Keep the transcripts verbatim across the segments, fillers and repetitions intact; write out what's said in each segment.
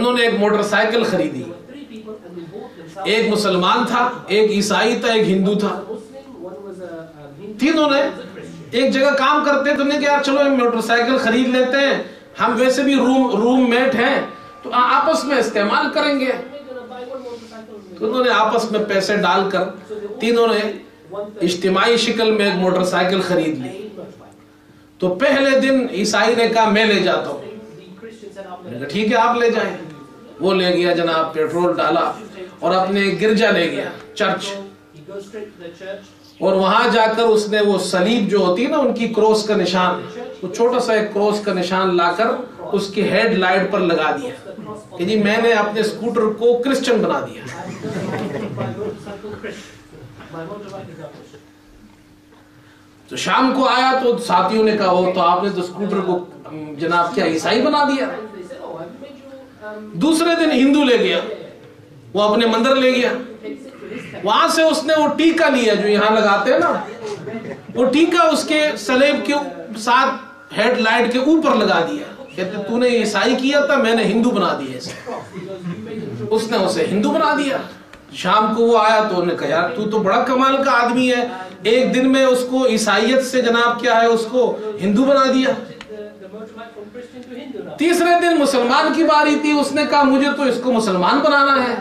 انہوں نے ایک موٹر سائیکل خریدی. ایک مسلمان تھا, ایک عیسائی تھا, ایک ہندو تھا. تینوں نے ایک جگہ کام کرتے تو انہوں نے کہا چلو موٹر سائیکل خرید لیتے ہیں, ہم ویسے بھی روم روم میٹ ہیں تو آپس میں استعمال کریں گے. تو انہوں نے آپس میں پیسے ڈال کر تینوں نے اجتماعی شکل میں ایک موٹر سائیکل خرید لی. تو پہلے دن عیسائی نے کہا میں لے جاتا ہوں. ٹھیک ہے آپ لے جائیں. وہ لے گیا جناب, پیٹرول ڈالا اور اپنے گرجا لے گیا, چرچ. اور وہاں جا کر اس نے وہ صلیب جو ہوتی ہے نا ان کی کروس کا نشان, وہ چھوٹا سا ایک کروس کا نشان لا کر اس کی ہیڈ لائٹ پر لگا دیا کہ جی میں نے اپنے اسکوٹر کو کرسچن بنا دیا. تو شام کو آیا تو ساتھیوں نے کہا وہ تو آپ نے تو اسکوٹر کو جناب کیا عیسائی بنا دیا. دوسرے دن ہندو لے گیا, وہ اپنے مندر لے گیا. وہاں سے اس نے وہ ٹیکا لیا جو یہاں لگاتے ہیں نا, وہ ٹیکا اس کے صلیب کے ساتھ ہیڈ لائٹ کے اوپر لگا دیا. کہتے تو نے عیسائی کیا تھا, میں نے ہندو بنا دیا اسے. اس نے اسے ہندو بنا دیا. شام کو وہ آیا تو انہوں نے کہا یار تو تو بڑا کمال کا آدمی ہے, ایک دن میں اس کو عیسائیت سے جناب کیا ہے اس کو ہندو بنا دیا. تیسرے دن مسلمان کی باری تھی, اس نے کہا مجھے تو اس کو مسلمان بنانا ہے.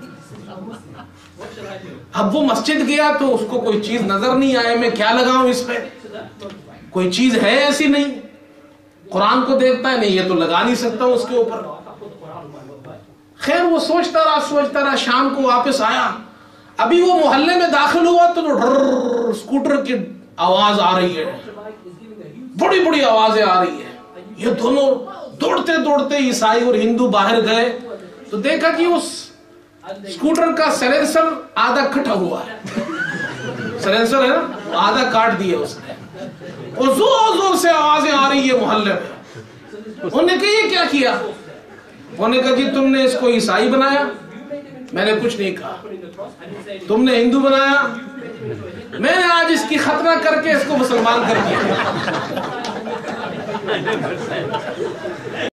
اب وہ مسجد گیا تو اس کو کوئی چیز نظر نہیں آئے, میں کیا لگاؤں اس پہ, کوئی چیز ہے ایسی نہیں. قرآن کو دیکھتا ہے نہیں یہ تو لگا نہیں سکتا اس کے اوپر. خیر وہ سوچتا رہا سوچتا رہا شام کو واپس آیا. ابھی وہ محلے میں داخل ہوا تو ڈر اسکوٹر کی آواز آ رہی ہے, بڑی بڑی آوازیں آ رہی ہے. یہ دونوں دوڑتے دوڑتے عیسائی اور ہندو باہر گئے تو دیکھا کہ اس اسکوٹر کا سیلنسر آدھا کٹا ہوا ہے. سیلنسر ہے نا آدھا کاٹ دیا اس نے, اور زور زور سے آوازیں آ رہی ہے محلے میں. انہوں نے کہا یہ کیا کیا؟ انہوں نے کہا جی تم نے اس کو عیسائی بنایا. میں نے کچھ نہیں کہا. تم نے ہندو بنایا, میں نے آج اس کی ختنہ کر کے اس کو مسلمان کر دیا.